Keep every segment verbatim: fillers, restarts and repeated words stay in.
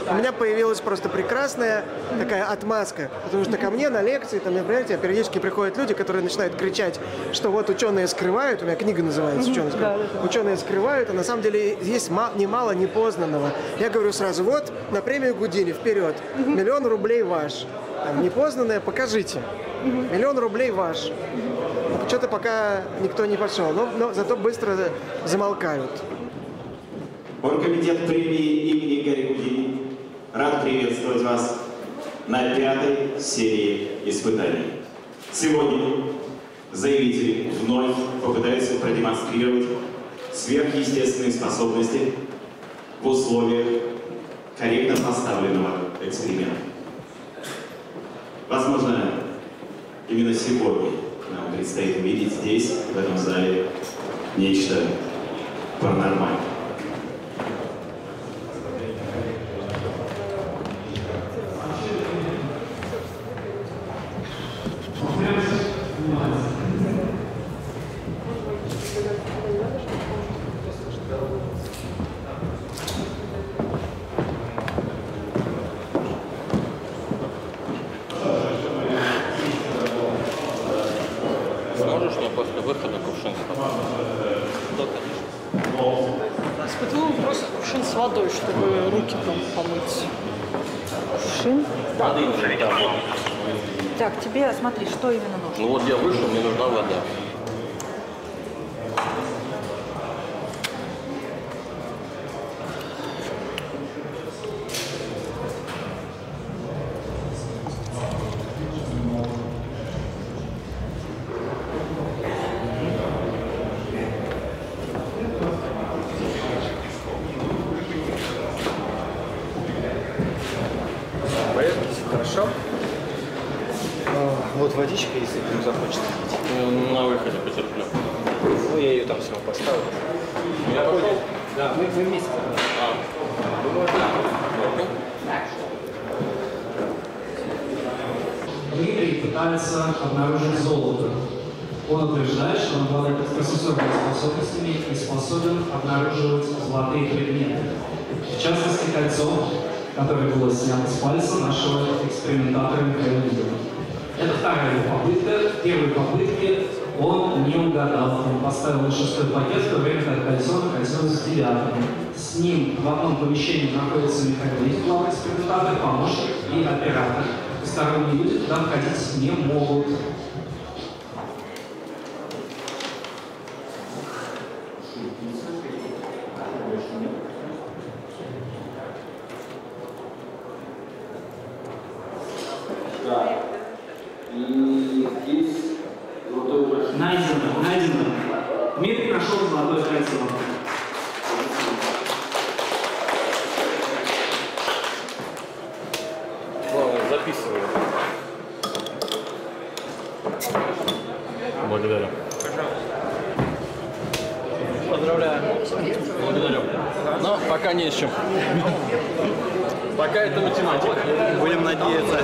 у меня появилась просто прекрасная такая отмазка. Потому что ко мне на лекции, там, например, периодически приходят люди, которые начинают кричать, что вот ученые скрывают, у меня книга называется «Ученые скрывают», ученые скрывают, а на самом деле есть немало непознанного. Я говорю сразу, вот на премию Гудини вперед, миллион рублей ваш. Там, непознанное покажите. Миллион рублей ваш. Что-то пока никто не пошел, но, но зато быстро замолкают. Оргкомитет премии имени Гарри Гудини рад приветствовать вас на пятой серии испытаний. Сегодня заявители вновь попытаются продемонстрировать сверхъестественные способности в условиях корректно поставленного эксперимента. Возможно, именно сегодня нам предстоит увидеть здесь, в этом зале, нечто паранормальное. Сможешь мне после выхода кувшин с водой? Да, конечно. Испытывал просто кувшин с водой, чтобы руки там помыть. Кувшин? Да. Так, тебе, смотри, что именно нужно? Ну вот я вышел, мне нужна вода. Хорошо. Вот водичка, если кто захочет. На выходе потерплю. Ну, я ее там всего поставил. Я пошел? Да, мы, мы вместе. А. Дмитрий пытается обнаружить золото. Он утверждает, что он обладает экстрасенсорными способностями и способен обнаруживать золотые предметы. В частности, кольцо, которое было снято с пальца нашего экспериментатора Михаила Лидова. Это вторая его попытка. В первой попытке он не угадал. Он поставил на шестой пакет, в то время как кольцо находилось с девятым. С ним в одном помещении находится Михаил Лидов, главный экспериментатор, помощник и оператор. Посторонние люди туда входить не могут. Да. И здесь золотое украшение. Найдено, найдено. Дмитрий нашел золотое кольцо. Главное, записываю. Благодарю. Поздравляю. Благодарю. Но пока не с чем. Пока это математика. Будем надеяться.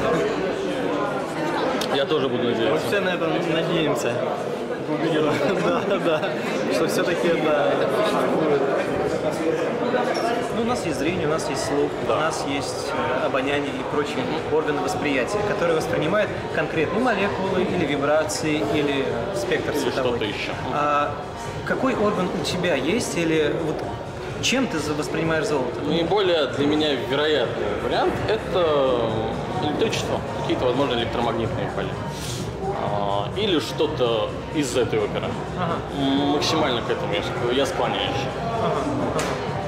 Я тоже буду надеяться. Мы все на этом надеемся. Да, да. Что все-таки это существует. Ну, у нас есть зрение, у нас есть слух, Да. у нас есть э, обоняние и прочие органы восприятия, которые воспринимают конкретные молекулы или вибрации, или э, спектр Или цветовой. что-то еще. А какой орган у тебя есть, или вот чем ты за- воспринимаешь золото? Наиболее для меня вероятный вариант – это электричество, какие-то, возможно, электромагнитные поля. А, Или что-то из этой оперы. Ага. М, Максимально к этому я ск- я склоняюсь. Ага, ага.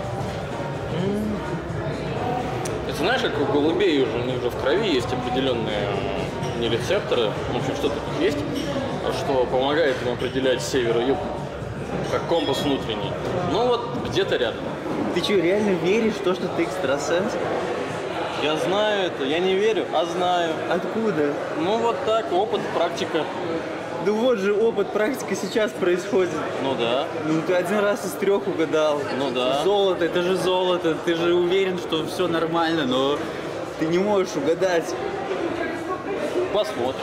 Ты знаешь, как у голубей уже, у них уже в крови есть определенные м, не рецепторы, в общем, что-то тут есть, что помогает им определять север и юг, как компас внутренний. Ну вот где-то рядом. Ты что, реально веришь в то, что ты экстрасенс? Я знаю это, я не верю, а знаю. Откуда? Ну вот так, опыт, практика. Да вот же опыт, практика сейчас происходит. Ну да, Ну ты один раз из трех угадал. ну да. Золото, это же золото. Ты же уверен, что все нормально, но ты не можешь угадать. Посмотрим.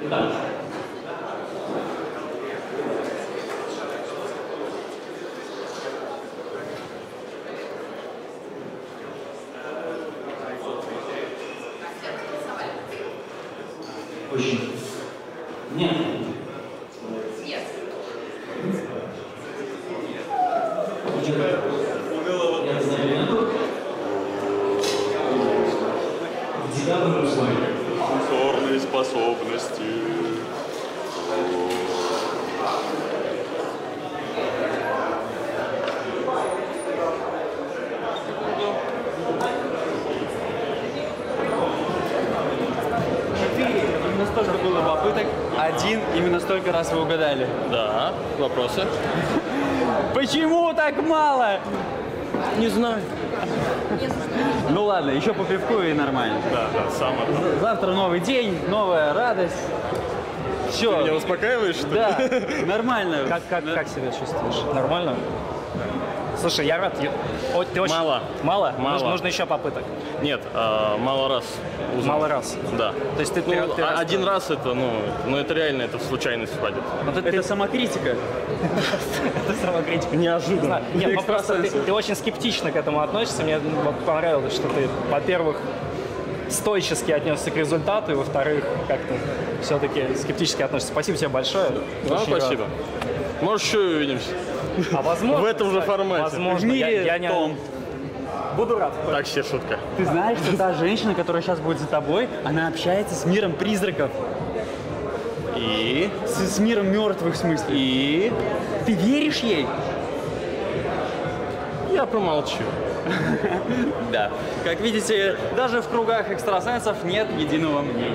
Итак. Очень. Нет. Нет. Я знаю, декабрь условия. Сенсорные способности. Именно столько было попыток, один, именно столько раз вы угадали. Да, вопросы? Почему так мало? Не знаю. Ну ладно, еще по пивку и нормально. Да, да, самое. Завтра новый день, новая радость. Все. Ты меня успокаиваешь, что ли? Да, нормально. Как, как, как себя чувствуешь? Нормально? Слушай, я рад. Я- О, ты очень... Мало. Мало? Мало. Нужно, нужно еще попыток. Нет, а, мало раз. узнал. Мало раз. Да. То есть ты, Ну, ты- ты а- раз- один раз это, ну, ну это реально, это в случайность входит. Ну, ты- Это ты- самокритика. Это самокритика. Неожиданно. Нет, ну просто ты, ты очень скептично к этому относишься. Мне вот понравилось, что ты, во-первых, стойчески отнесся к результату, и во-вторых, как-то все-таки скептически относишься. Спасибо тебе большое. Да, Очень рад. спасибо. Может, еще и увидимся. А возможно, В этом же кстати, формате. Возможно, В мире я, я не... том. Буду рад. Так себе шутка. Ты знаешь, что та женщина, которая сейчас будет за тобой, она общается с миром призраков. И? С, с миром мертвых, в смысле. И? Ты веришь ей? Я промолчу. Да. Как видите, даже в кругах экстрасенсов нет единого мнения.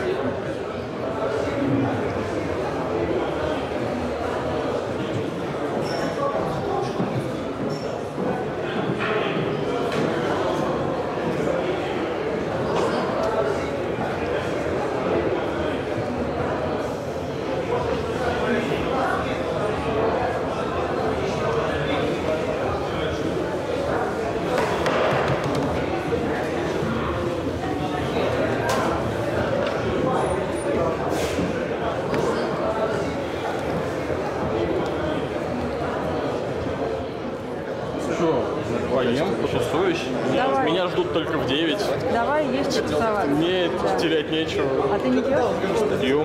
Что, поем, потусуюсь? Давай. Меня ждут только в девять. Давай, есть что тусоваться. Мне терять нечего. А ты не пьешь? Пью.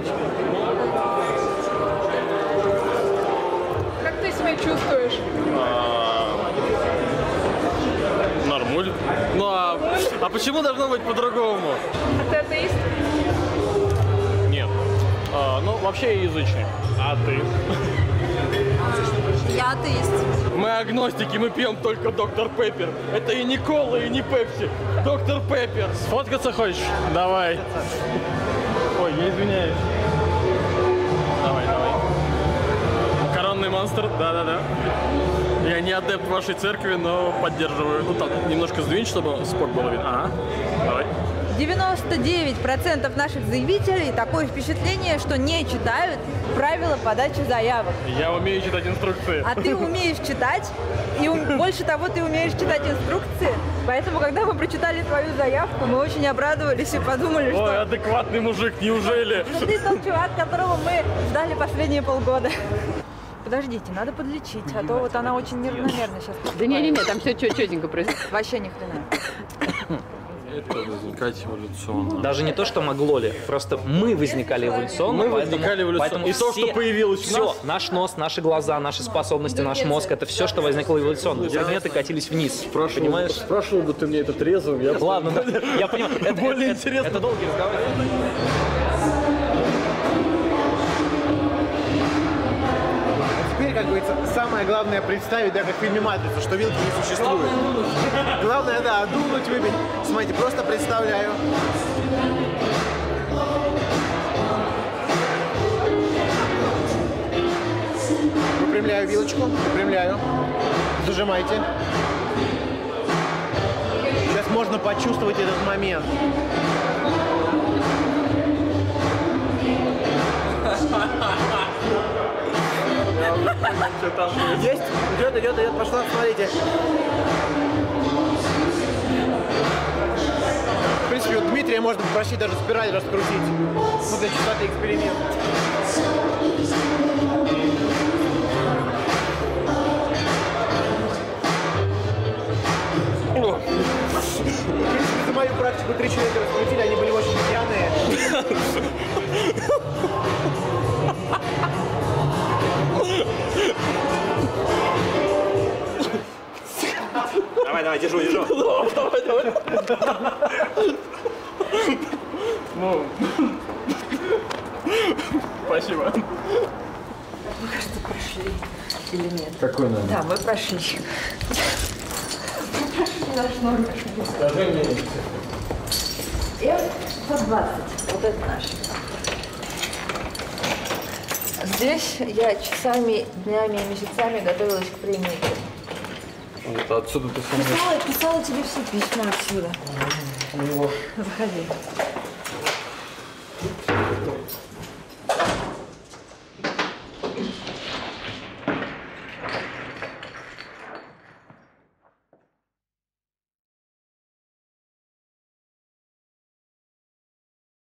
Как ты себя чувствуешь? Нормуль. Ну а, а почему должно быть по-другому? А ты атеист? Нет. А, ну, вообще я язычник. А ты? Я атеист. Мы агностики, мы пьем только доктор Пеппер. Это и не кола, и не пепси. Доктор Пеппер. Сфоткаться хочешь? Давай. Ой, я извиняюсь. Давай, давай. Коронный монстр, да-да-да. Я не адепт вашей церкви, но поддерживаю. Ну так, немножко сдвинь, чтобы спорт было видно. Ага, давай. девяносто девять процентов наших заявителей такое впечатление, что не читают правила подачи заявок. Я умею читать инструкции. А ты умеешь читать, и ум- больше того, ты умеешь читать инструкции. Поэтому, когда мы прочитали твою заявку, мы очень обрадовались и подумали, Ой, что адекватный мужик, неужели? что ты тот чувак, которого мы ждали последние полгода. Подождите, надо подлечить, а то вот она очень неравномерно сейчас. Да не-не-не, там все четенько происходит. Вообще ни хрена. Это возникать эволюционно. Даже не то, что могло ли, просто мы возникали эволюционно. Мы поэтому- возникали эволюционно. поэтому И то, все- что появилось в все, нас. наш нос, наши глаза, наши способности, наш мозг, это все, что возникло эволюционно. Предметы катились вниз. Понимаешь? Спрашивал бы ты мне это трезвым, я Ладно, да, я понимаю. Это, Более это- интересно. Это долгий разговор. Теперь, как говорится, самое главное представить, да, как в фильме «Матрица», что вилки не существует. Главное, да, дунуть, выпить. Смотрите, просто представляю. Выпрямляю вилочку, выпрямляю. Зажимайте. Сейчас можно почувствовать этот момент. Есть? Идет, идет, идет, пошла, смотрите. В принципе, вот Дмитрия можно попросить даже спираль раскрутить. Ну, для чистоты эксперимента. За мою практику три человека раскрутили, они были очень пьяные. Давай, давай, держу, держу. Давай, давай. Ну. Спасибо. Мы, кажется, прошли. Или нет? Какой номер? Да, мы прошли. Мы прошли наш номер. Скажи мне. эф сто двадцать. Вот это наш. Здесь я часами, днями и месяцами готовилась к премии. Это отсюда ты сам. Писала, писала тебе все письма отсюда. Заходи.